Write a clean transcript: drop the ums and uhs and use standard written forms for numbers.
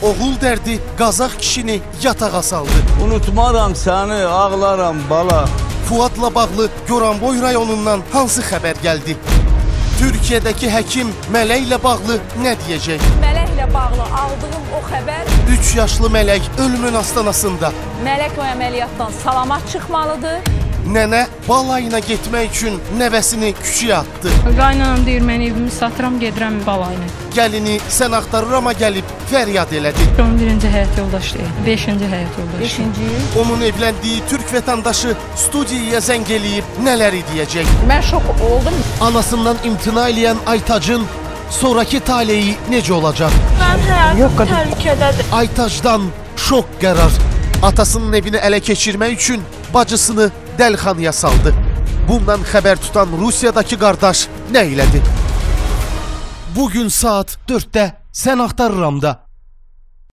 oğul dərdi Qazaq kişini yatağa saldı. Unutmaram səni, ağlaram bala. Fuadla bağlı Goranboy rayonundan hansı xəbər gəldi? Türkiyədəki həkim mələklə bağlı nə deyəcək? Mələklə bağlı aldığım o xəbər 3 yaşlı mələk ölümün astanasında. mələk o əməliyyatdan salamat çıxmalıdır. Nənə balayına getmək üçün nəvəsini küçüyə atdı. Qaynanam deyir, mən evimi satıram, gedirəm balayına. Gəlini sən axtarırama gəlib fəryad elədi. 11-ci həyat yoldaşıyıq, 5-ci həyat yoldaşı. Onun evləndiyi türk vətəndaşı studiyaya zəng eləyib nələri deyəcək? Mən şok oldum. Anasından imtina eləyən Aytacın sonraki taleyi necə olacaq? Mən həyatım təhlükədədir. Aytacdan şok qərar. Atasının evini ələ keçirmək üçün bacısını dəlxanaya saldı. Bundan xəbər tutan Rusiyadakı qardaş nə elədi? Bugün saat 4-də Sən Axtarıramda